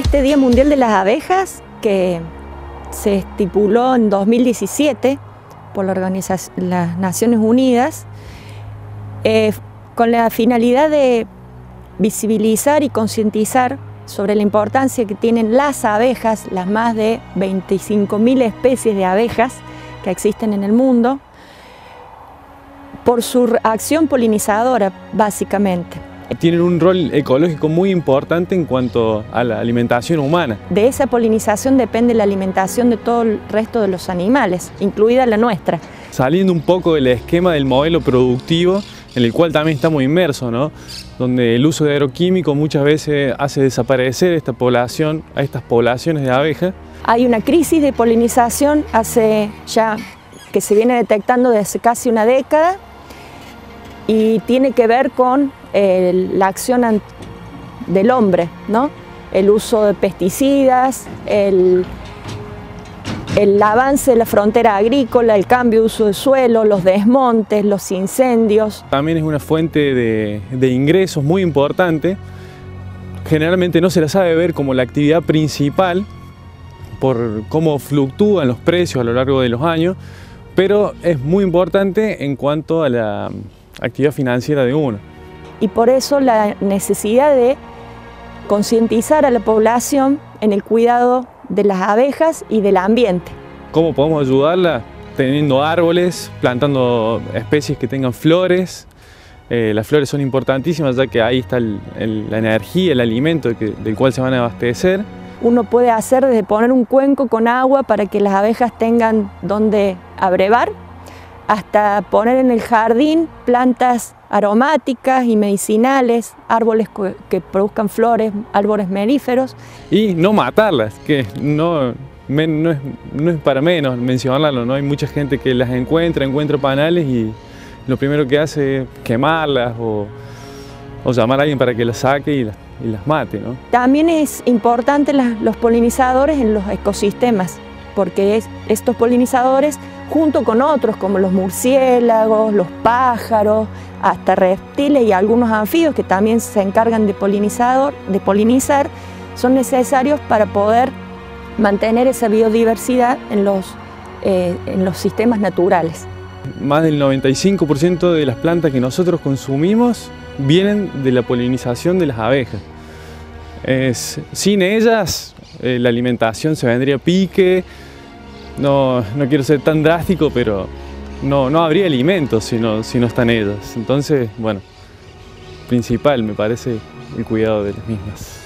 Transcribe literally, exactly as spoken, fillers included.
Este Día Mundial de las Abejas, que se estipuló en dos mil diecisiete por la Organización, las Naciones Unidas, eh, con la finalidad de visibilizar y concientizar sobre la importancia que tienen las abejas, las más de veinticinco mil especies de abejas que existen en el mundo, por su acción polinizadora, básicamente. Tienen un rol ecológico muy importante en cuanto a la alimentación humana. De esa polinización depende la alimentación de todo el resto de los animales, incluida la nuestra. Saliendo un poco del esquema del modelo productivo, en el cual también estamos inmersos, ¿no? Donde el uso de agroquímicos muchas veces hace desaparecer esta población, a estas poblaciones de abejas. Hay una crisis de polinización hace ya que se viene detectando desde casi una década y tiene que ver con eh, la acción del hombre, ¿no? El uso de pesticidas, el, el avance de la frontera agrícola, el cambio de uso de suelo, los desmontes, los incendios. También es una fuente de, de ingresos muy importante. Generalmente no se la sabe ver como la actividad principal por cómo fluctúan los precios a lo largo de los años, pero es muy importante en cuanto a la actividad financiera de uno. Y por eso la necesidad de concientizar a la población en el cuidado de las abejas y del ambiente. ¿Cómo podemos ayudarla? Teniendo árboles, plantando especies que tengan flores. Eh, las flores son importantísimas ya que ahí está el, el, la energía, el alimento que, del cual se van a abastecer. Uno puede hacer desde poner un cuenco con agua para que las abejas tengan donde abrevar, hasta poner en el jardín plantas aromáticas y medicinales, árboles que produzcan flores, árboles melíferos. Y no matarlas, que no, no, es, no es para menos mencionarlo, ¿no? Hay mucha gente que las encuentra, encuentra panales y lo primero que hace es quemarlas o, o llamar a alguien para que las saque y las, y las mate, ¿no? También es importante las, los polinizadores en los ecosistemas, porque es, estos polinizadores, junto con otros como los murciélagos, los pájaros, hasta reptiles y algunos anfibios que también se encargan de, polinizador, de polinizar, son necesarios para poder mantener esa biodiversidad en los, eh, en los sistemas naturales. Más del noventa y cinco por ciento de las plantas que nosotros consumimos vienen de la polinización de las abejas. Es, sin ellas eh, la alimentación se vendría a pique. No, no quiero ser tan drástico, pero no, no habría alimentos si no, si no están ellas. Entonces, bueno, principal me parece el cuidado de las mismas.